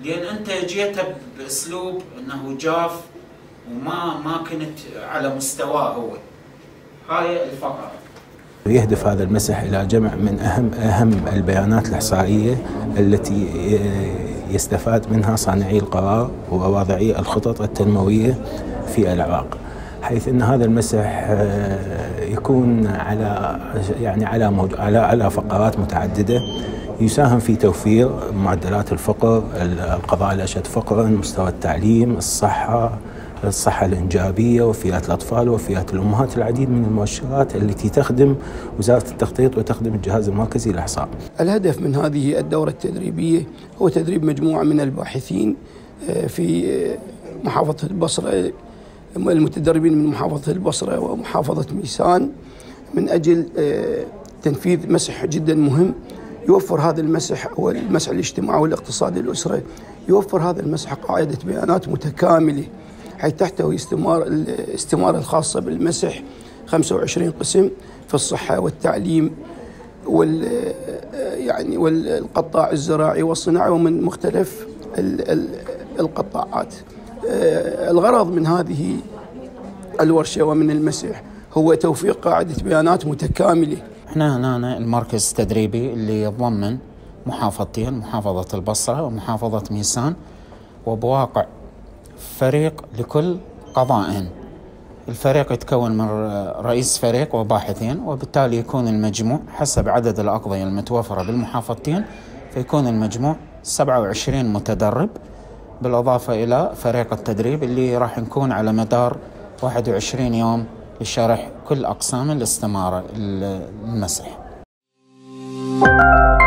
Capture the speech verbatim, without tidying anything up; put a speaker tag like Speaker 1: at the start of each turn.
Speaker 1: لان انت جيت باسلوب انه جاف وما ما كنت على مستواه هو. هاي الفقره.
Speaker 2: يهدف هذا المسح إلى جمع من أهم أهم البيانات الإحصائية التي يستفاد منها صانعي القرار وواضعي الخطط التنموية في العراق، حيث أن هذا المسح يكون على يعني على على على فقرات متعددة يساهم في توفير معدلات الفقر، القضاء الأشد فقرا، مستوى التعليم، الصحة، الصحة الإنجابية، وفيات الأطفال وفيات الأمهات، العديد من المؤشرات التي تخدم وزارة التخطيط وتخدم الجهاز المركزي للإحصاء.
Speaker 3: الهدف من هذه الدورة التدريبية هو تدريب مجموعة من الباحثين في محافظة البصرة، المتدربين من محافظة البصرة ومحافظة ميسان، من أجل تنفيذ مسح جدا مهم يوفر هذا المسح هو المسح الاجتماعي والاقتصادي للأسرة. يوفر هذا المسح قاعدة بيانات متكاملة حيث تحتوي استمار الاستمارة الخاصة بالمسح خمسة وعشرين قسم في الصحة والتعليم وال يعني والقطاع الزراعي والصناعي ومن مختلف القطاعات. الغرض من هذه الورشة ومن المسح هو توفير قاعدة بيانات متكاملة.
Speaker 1: احنا هنا المركز التدريبي اللي يتضمن محافظتين، محافظة البصرة ومحافظة ميسان، وبواقع فريق لكل قضاء. الفريق يتكون من رئيس فريق وباحثين، وبالتالي يكون المجموع حسب عدد الأقضية المتوفرة بالمحافظتين، فيكون المجموع سبعة وعشرين متدرب، بالإضافة إلى فريق التدريب اللي راح نكون على مدار واحد وعشرين يوم لشرح كل أقسام الاستمارة المسح.